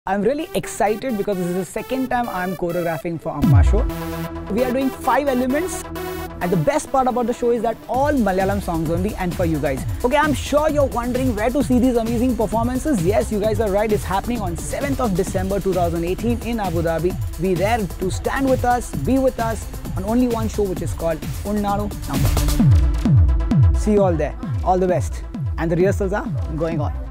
I'm really excited because this is the second time I'm choreographing for Amma show. We are doing 5 elements. And the best part about the show is that all Malayalam songs only and for you guys. Okay, I'm sure you're wondering where to see these amazing performances. Yes, you guys are right. It's happening on 7th of December 2018 in Abu Dhabi. Be there to stand with us, be with us on only one show which is called Unnadu Number. See you all there. All the best. And the rehearsals are going on.